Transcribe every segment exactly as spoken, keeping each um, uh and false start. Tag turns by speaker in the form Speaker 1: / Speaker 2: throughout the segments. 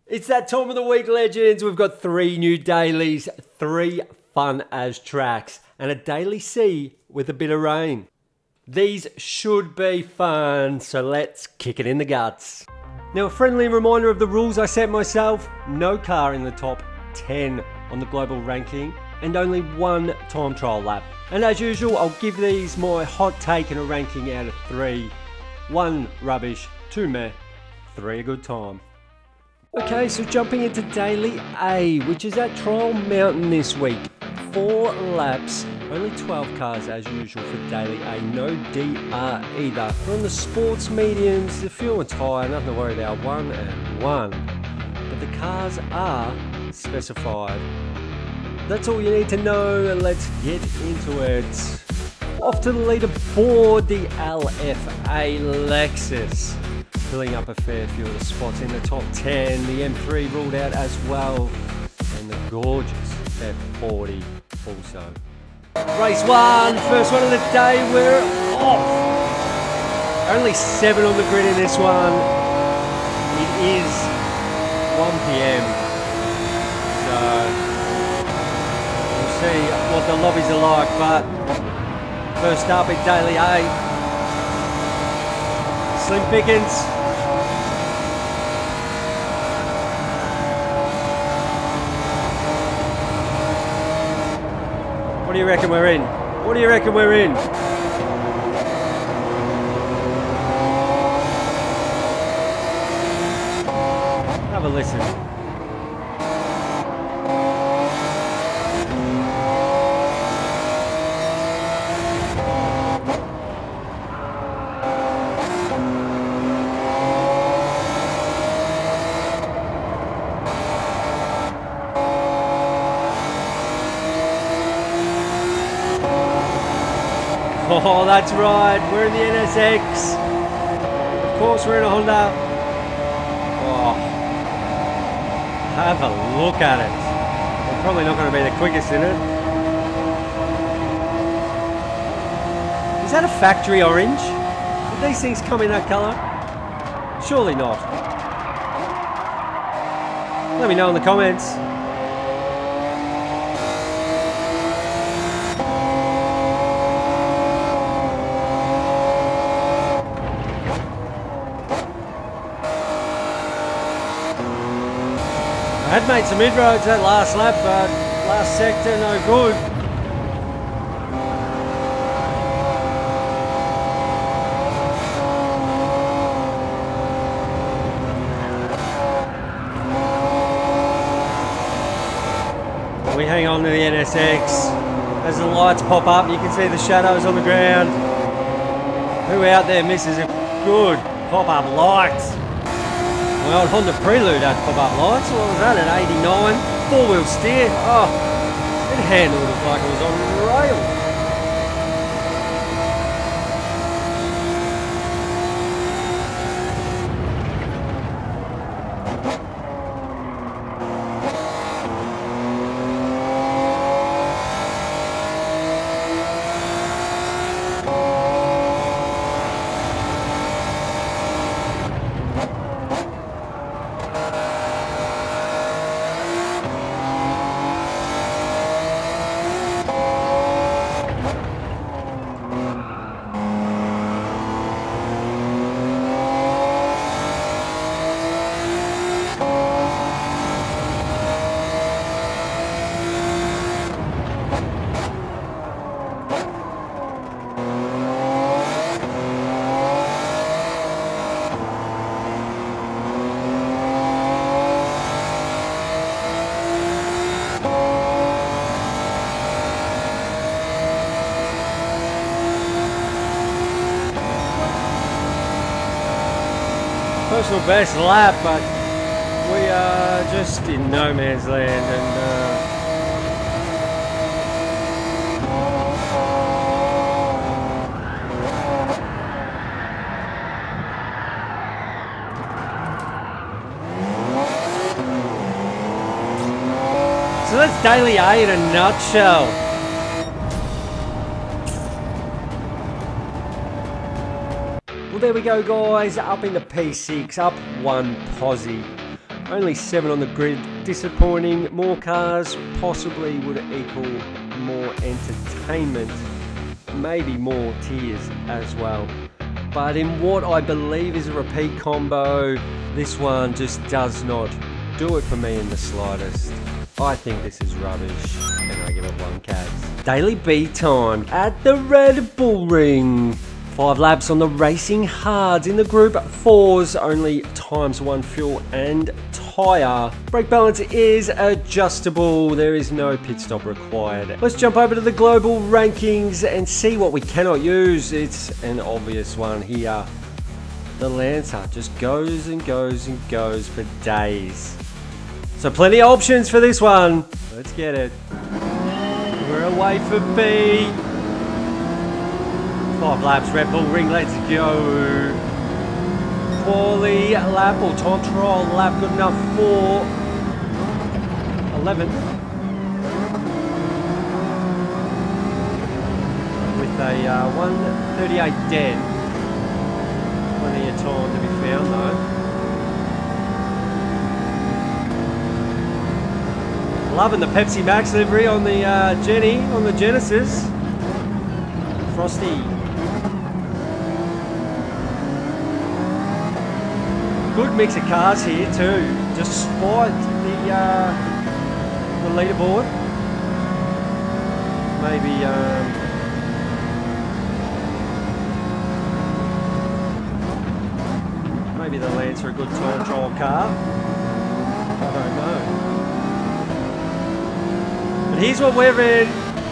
Speaker 1: It's that time of the week, legends. We've got three new dailies, three fun as tracks, and a daily C with a bit of rain. These should be fun, so let's kick it in the guts. Now, a friendly reminder of the rules I set myself: no car in the top ten on the global ranking, and only one time trial lap. And as usual, I'll give these my hot take and a ranking out of three. One rubbish, two meh, three a good time. Okay, so jumping into Daily A, which is at Trial Mountain this week. Four laps, only twelve cars as usual for Daily A, no D R either. We're on the sports mediums, the fuel and tyre, nothing to worry about, one and one. But the cars are specified. That's all you need to know, and let's get into it. Off to the leaderboard, the L F A Lexus, filling up a fair few of the spots in the top ten. The M three ruled out as well, and the gorgeous F forty also. Race one, first one of the day, we're off. Only seven on the grid in this one. It is one P M, so we'll see what the lobbies are like, but first up in Daily A, Slim Pickens. What do you reckon we're in? What do you reckon we're in? Have a listen. Oh, that's right, we're in the N S X. Of course we're in a Honda. Oh, have a look at it. We're probably not going to be the quickest in it. Is that a factory orange? Did these things come in that colour? Surely not. Let me know in the comments. I had made some inroads that last lap, but last sector no good. We hang on to the N S X. As the lights pop up, you can see the shadows on the ground. Who out there misses a good pop-up light? My old Honda Prelude had pop-up lights. What was that, at eighty-nine? Four-wheel steer. Oh, it handled it like it was on rails. Personal best lap, but we are just in no man's land, and uh, so that's Daily A in a nutshell. Well, there we go, guys. Up in the P six, up one posse. Only seven on the grid, disappointing. More cars possibly would equal more entertainment, maybe more tiers as well. But in what I believe is a repeat combo, this one just does not do it for me in the slightest. I think this is rubbish, and I give it one cat. Daily B time at the Red Bull Ring. Five laps on the Racing Hards in the Group fours, only times one fuel and tyre. Brake balance is adjustable, there is no pit stop required. Let's jump over to the global rankings and see what we cannot use. It's an obvious one here. The Lancer just goes and goes and goes for days. So plenty of options for this one. Let's get it. We're away for B. Five laps, Red Bull Ring, let's go. Quali lap or time trial lap, good enough for eleventh. With a uh, one thirty-eight dead. Plenty of time to be found though. Loving the Pepsi Max livery on the uh, Jenny, on the Genesis. Frosty. Good mix of cars here too, despite the uh, the leaderboard. Maybe um, maybe the Lancer a good time trial car. I don't know. But here's what we're in.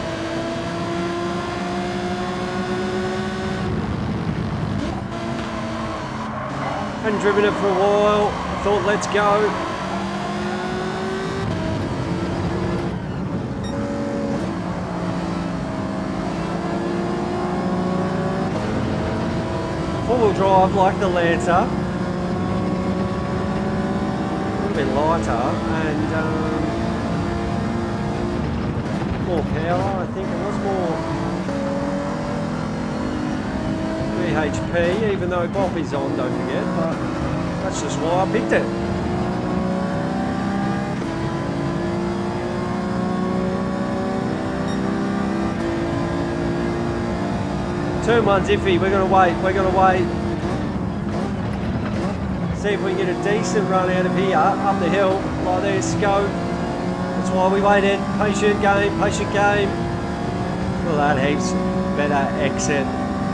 Speaker 1: Hadn't driven it for a while, thought let's go. Four-wheel drive like the Lancer. A little bit lighter and um, more power, I think it was more B H P, even though Bob is on, don't forget, but that's just why I picked it. Turn one's iffy, we're going to wait, we're going to wait. See if we can get a decent run out of here, up the hill, like this, go. That's why we waited. Patient game, patient game. Well, that heaps better exit.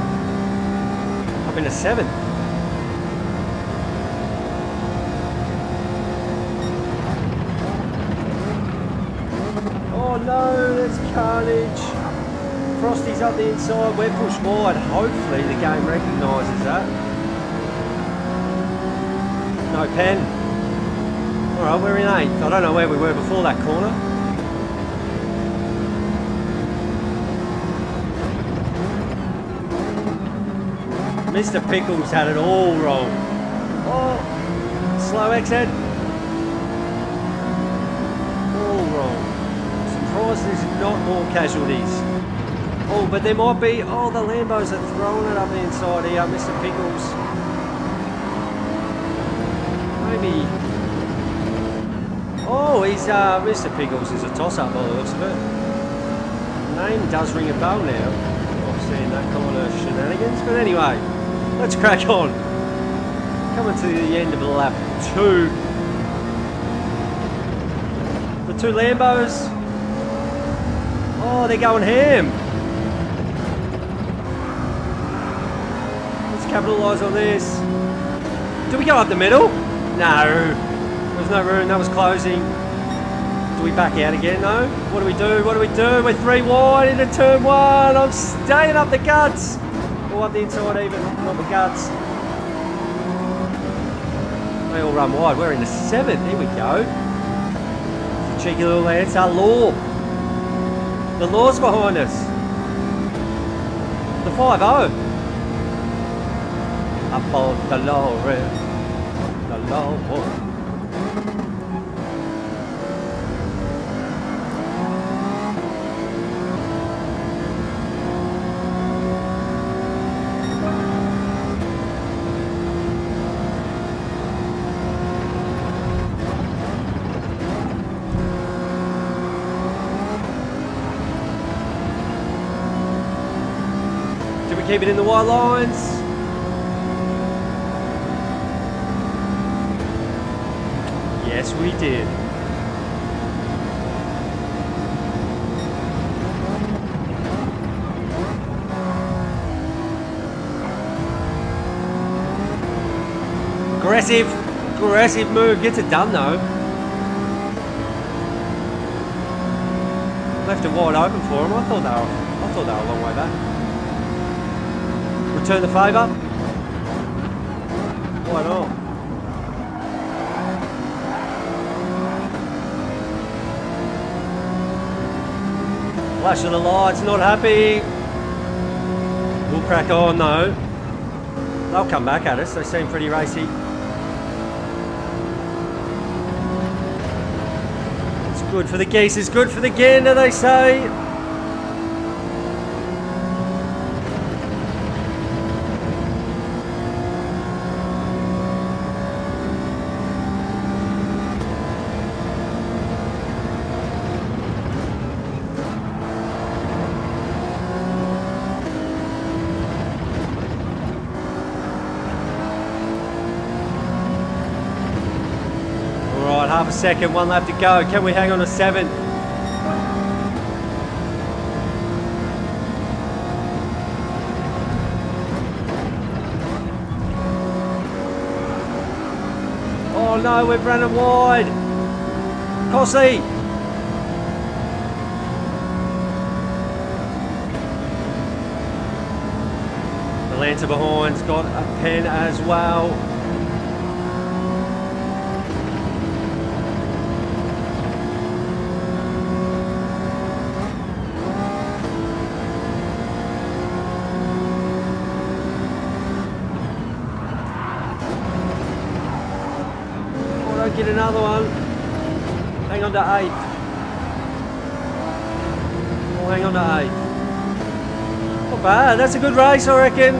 Speaker 1: Up into seventh. Oh no, that's carnage. Frosty's up the inside, we're pushed wide. Hopefully the game recognises that. No pen. Alright, we're in eighth. I don't know where we were before that corner. Mister Pickles had it all wrong. Oh, slow exit. All wrong. Surprised there's not more casualties. Oh, but there might be. Oh, the Lambos are throwing it up the inside here, Mister Pickles. Maybe. Oh, he's uh, Mister Pickles is a toss-up by the looks of it. Name does ring a bell now. I've seen that kind of shenanigans, but anyway. Let's crack on. Coming to the end of lap two. The two Lambos. Oh, they're going ham. Let's capitalise on this. Do we go up the middle? No. There's no room. That was closing. Do we back out again though? What do we do? What do we do? We're three wide into turn one. I'm staying up the guts. Or up the inside even, not the guts. They all run wide. We're in the seventh. Here we go. Cheeky little Lancer. Law. The Law's behind us. The five oh. Up on the law, the law. keep it in the white lines. Yes, we did. Aggressive, aggressive move. Gets it done though. Left it wide open for him. I thought they were, I thought they were a long way back. Return the favour. Why not? Flash of the lights, not happy. We'll crack on though. They'll come back at us. They seem pretty racy. It's good for the geese. It's good for the gander, they say. Half a second, one lap to go. Can we hang on to seventh? Oh no, we've run it wide. Cossie. The Lancer behind's got a pen as well. Get another one. Hang on to eighth. Oh, hang on to eighth. Not bad. That's a good race, I reckon.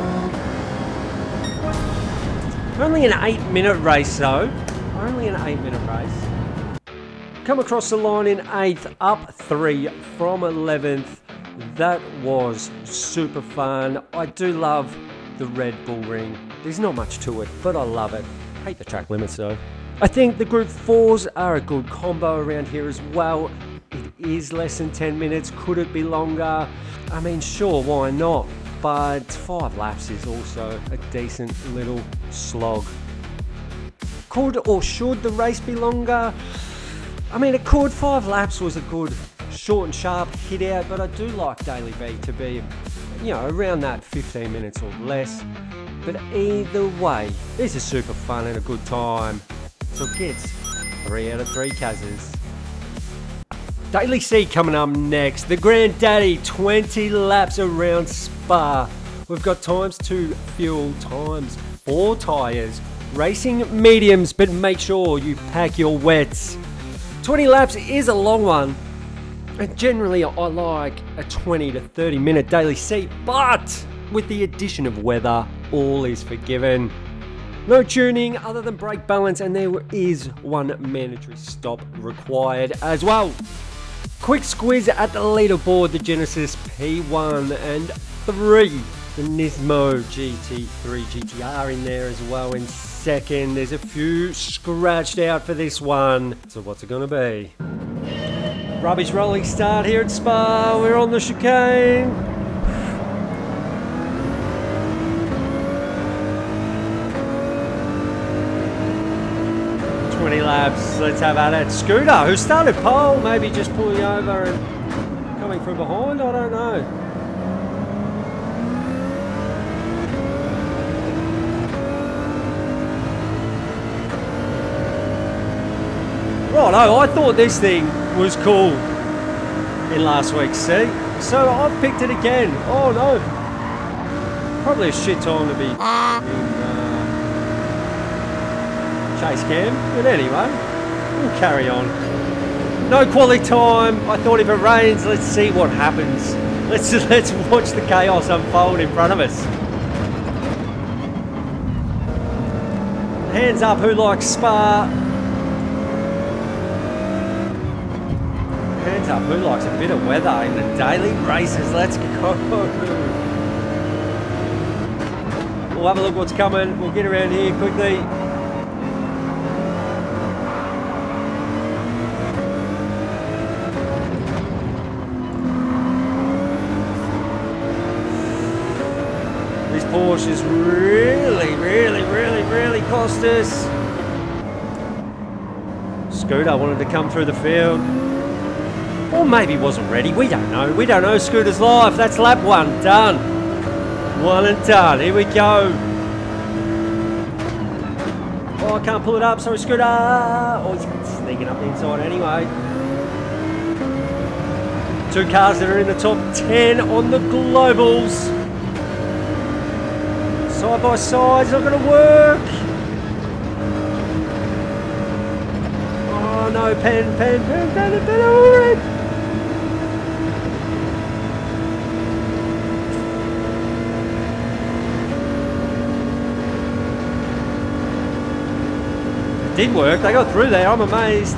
Speaker 1: Only an eight-minute race, though. Only an eight-minute race. Come across the line in eighth, up three from eleventh. That was super fun. I do love the Red Bull Ring. There's not much to it, but I love it. Hate the track limits, though. I think the Group fours are a good combo around here as well. It is less than ten minutes. Could it be longer? I mean, sure, why not? But five laps is also a decent little slog. Could or should the race be longer? I mean, it could. Five laps was a good short and sharp hit out, but I do like Daily V to be, you know, around that fifteen minutes or less. But either way, this is super fun and a good time. So kids, three out of three Kazas. Daily C coming up next. The Granddaddy, twenty laps around Spa. We've got times two fuel, times four tyres. Racing mediums, but make sure you pack your wets. twenty laps is a long one. And generally I like a twenty to thirty minute Daily C, but with the addition of weather, all is forgiven. No tuning other than brake balance, and there is one mandatory stop required as well. Quick squeeze at the leaderboard, the Genesis P one and three. The Nismo G T three G T R in there as well in second. There's a few scratched out for this one. So what's it gonna be? Rubbish rolling start here at Spa. We're on the chicane. twenty laps, let's have at it. Scooter, who started pole, maybe just pulling over and coming from behind, I don't know. Righto, I thought this thing was cool in last week's C, so I've picked it again. Oh no. Probably a shit time to be in, uh, Chase cam, but anyway, we'll carry on. No quality time. I thought if it rains, let's see what happens. Let's let's watch the chaos unfold in front of us. Hands up, who likes Spa? Hands up, who likes a bit of weather in the daily races? Let's go. We'll have a look what's coming. We'll get around here quickly. These Porsches really, really, really, really cost us. Scooter wanted to come through the field. Or maybe wasn't ready. We don't know. We don't know Scooter's life. That's lap one. Done. One and done. Here we go. Oh, I can't pull it up. Sorry, Scooter. Oh, he's sneaking up the inside anyway. Two cars that are in the top ten on the globals. Side by side. It's not going to work. Oh, no. Pen, pen, pen, pen, pen. All right. Did work, they got through there, I'm amazed.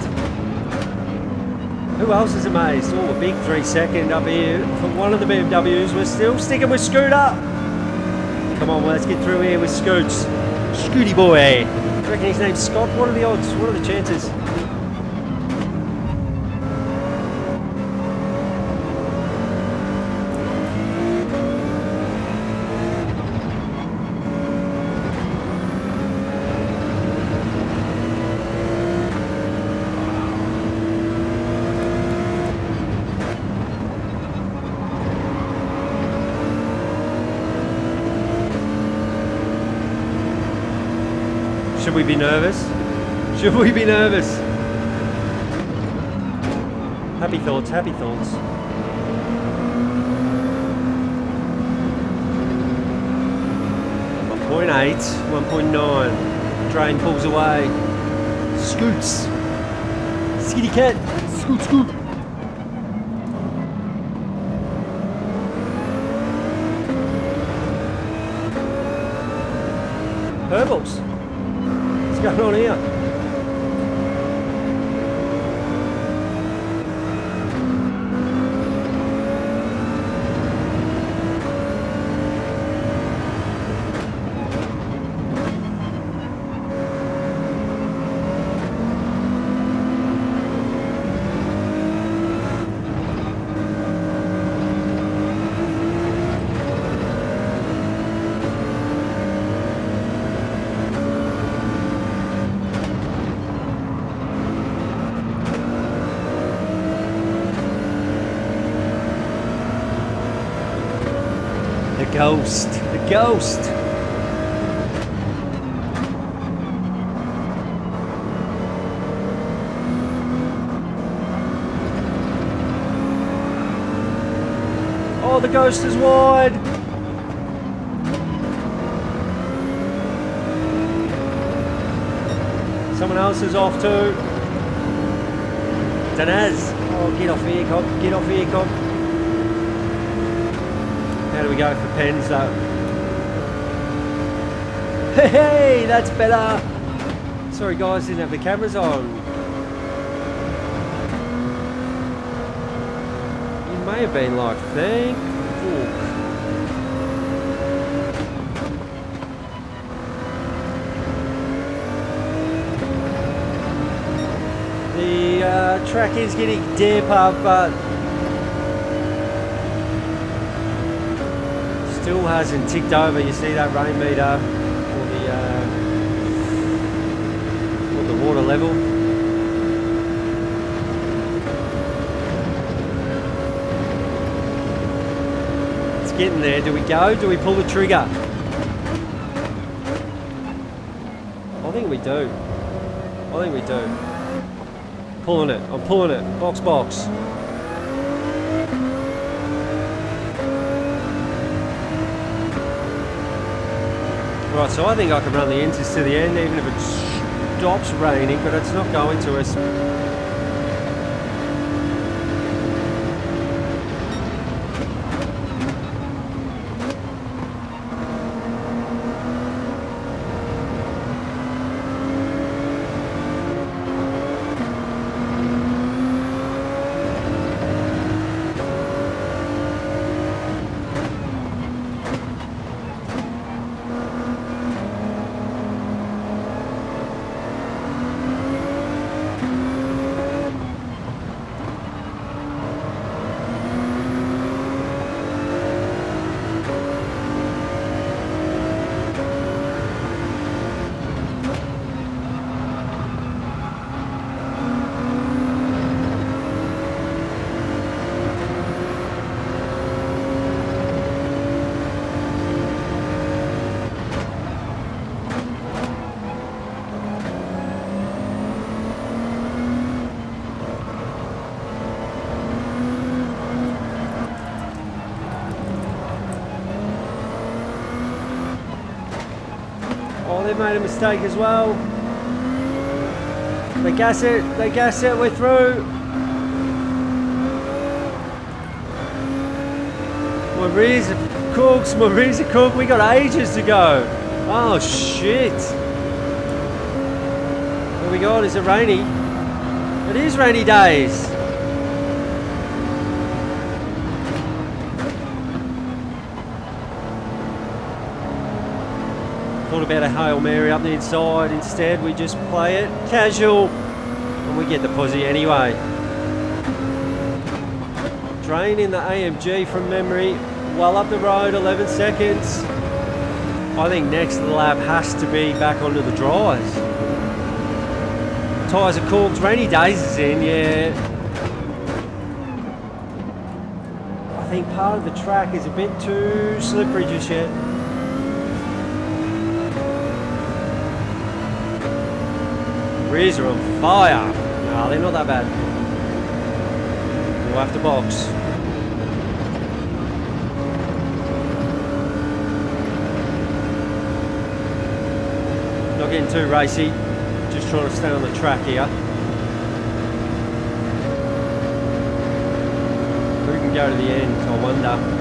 Speaker 1: Who else is amazed? Oh, a big three second up here for one of the B M Ws. We're still sticking with Scooter. Come on, well, let's get through here with Scoots. Scooty boy. I reckon his name's Scott. What are the odds? What are the chances? Should we be nervous? Should we be nervous? Happy thoughts, happy thoughts. one point eight, one point nine. Drain pulls away. Scoots. Skitty cat. Scoot, scoot. Purples. What's going on here? The ghost, the ghost. Oh, the ghost is wide. Someone else is off too. Danaz. Oh, get off here, cop. Get off here, cop. How do we go for pens though? Hey, hey, that's better. Sorry guys, didn't have the cameras on. You may have been like, thank fuck. The uh, track is getting deeper, but still hasn't ticked over. You see that rain meter or the uh, or the water level. It's getting there. Do we go? Do we pull the trigger? I think we do. I think we do. Pulling it. I'm pulling it. Box, box. Right, so I think I can run the Inters to the end even if it stops raining, but it's not going to us. they've made a mistake as well. They gas it, they gas it, we're through. My rears are cooked, my rears are cooked, we got ages to go. Oh shit. What we got? Is it rainy? It is rainy days. Thought about a Hail Mary up the inside. Instead, we just play it casual and we get the posse anyway. Drain in the A M G from memory. Well up the road, eleven seconds. I think next lap has to be back onto the dries. Tyres are cooked. Rainy days is in, yeah. I think part of the track is a bit too slippery just yet. Rears are on fire. No, they're not that bad. We'll have to box. Not getting too racy. Just trying to stay on the track here. Who can go to the end, I wonder.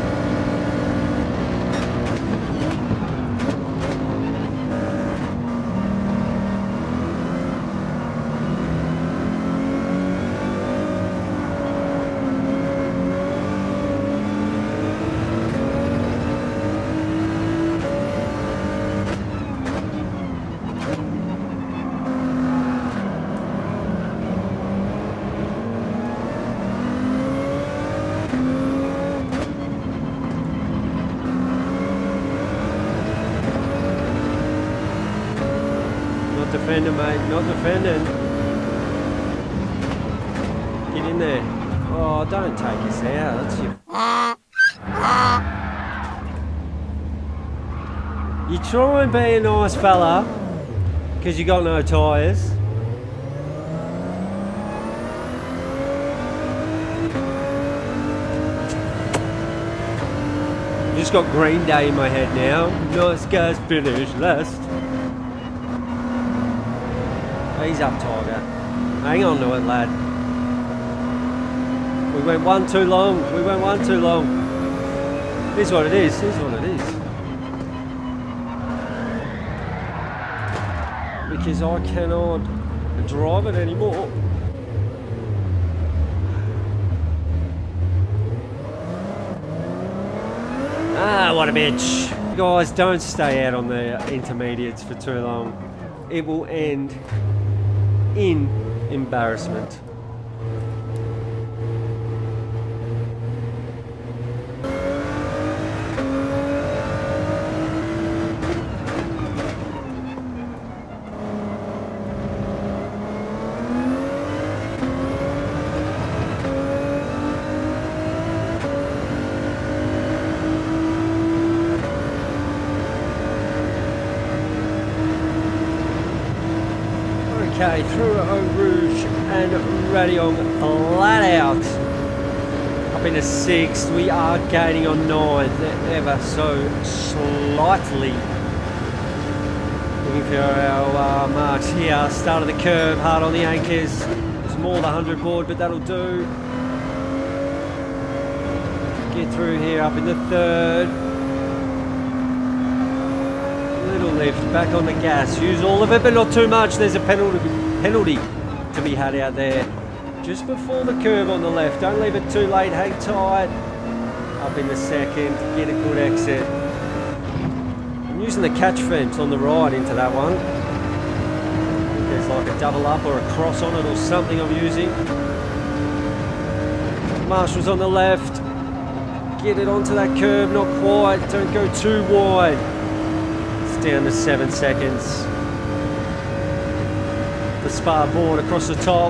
Speaker 1: Defending, mate, not defending. Get in there. Oh, don't take us out. That's your... You try and be a nice fella because you got no tyres. Just got Green Day in my head now. Nice guys finish last. He's up, Tiger. Hang on to it, lad. We went one too long. We went one too long. Here's what it is. Here's what it is. Because I cannot drive it anymore. Ah, what a bitch. Guys, don't stay out on the intermediates for too long. It will end in embarrassment. Okay, through Eau Rouge and Radion flat out. Up into sixth, we are gaining on ninth, ever so slightly. Looking for our uh, marks here. Start of the curve, hard on the anchors. There's more than one hundred board, but that'll do. Get through here, up in the third. Little lift, back on the gas. Use all of it, but not too much. There's a penalty, penalty to be had out there. Just before the curve on the left. Don't leave it too late. Hang tight. Up in the second. Get a good exit. I'm using the catch fence on the right into that one. There's like a double up or a cross on it or something I'm using. Marshall's on the left. Get it onto that curve. Not quite. Don't go too wide. Down to seven seconds. The spar board across the top.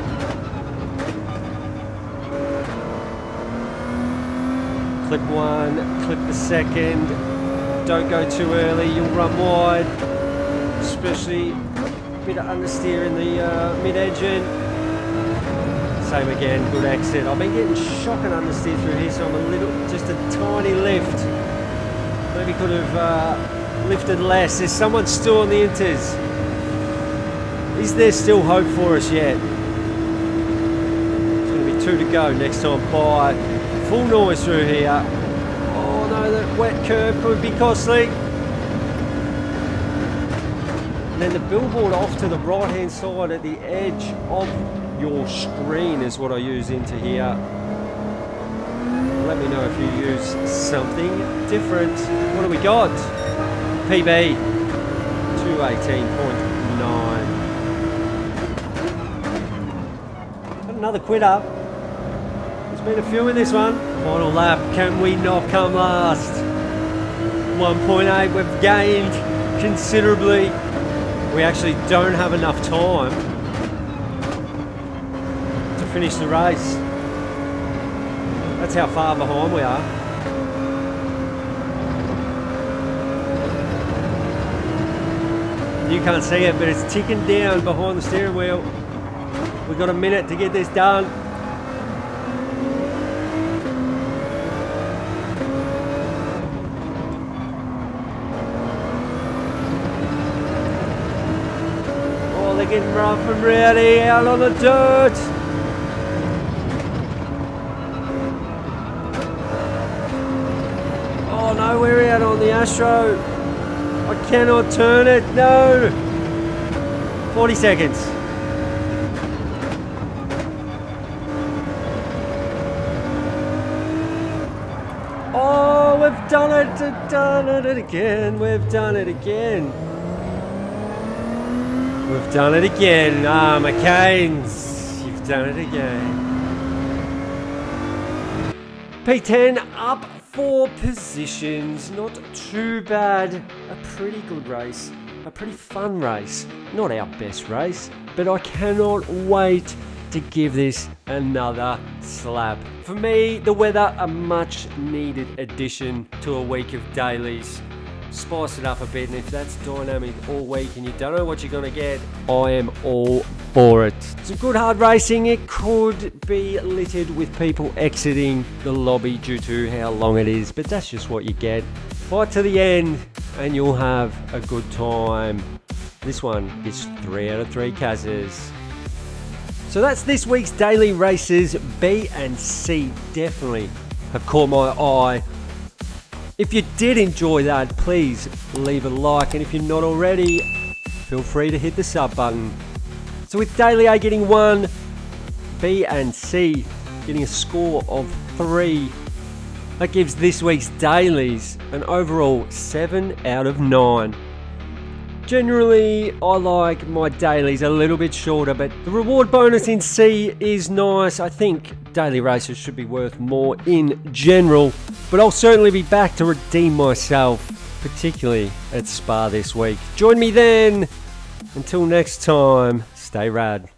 Speaker 1: Clip one, clip the second. Don't go too early, you'll run wide. Especially a bit of understeer in the uh, mid-engine. Same again, good exit. I've been getting shocking understeer through here, so I'm a little, just a tiny lift. Maybe could have uh, lifted less. There's someone still on the inters. Is there still hope for us yet? It's going to be two to go next time by. Full noise through here. Oh no, that wet curb could be costly. And then the billboard off to the right hand side at the edge of your screen is what I use into here. Let me know if you use something different. What do we got? P B two eighteen point nine. Got another quitter. There's been a few in this one. Final lap. Can we not come last? one point eight. We've gained considerably. We actually don't have enough time to finish the race. That's how far behind we are. You can't see it, but it's ticking down behind the steering wheel. We've got a minute to get this done. Oh, they're getting rough and rowdy out on the dirt. Oh no, we're out on the Astro. I cannot turn it, no! forty seconds. Oh, we've done it, we've done it again, we've done it again. We've done it again. Ah, McCain's, you've done it again. P ten up four positions, not too bad. A pretty good race, a pretty fun race. Not our best race, but I cannot wait to give this another slap. For me, the weather, a much needed addition to a week of dailies. Spice it up a bit, and if that's dynamic all week and you don't know what you're gonna get, I am all for it. Some good hard racing. It could be littered with people exiting the lobby due to how long it is, but that's just what you get. Fight to the end and you'll have a good time. This one is three out of three Kazas. So that's this week's daily races. B and C definitely have caught my eye. If you did enjoy that, please leave a like, and if you're not already, feel free to hit the sub button. So with Daily A getting one, B and C getting a score of three, that gives this week's dailies an overall seven out of nine. Generally, I like my dailies a little bit shorter, but the reward bonus in C is nice. I think daily races should be worth more in general, but I'll certainly be back to redeem myself, particularly at Spa this week. Join me then. Until next time, stay rad.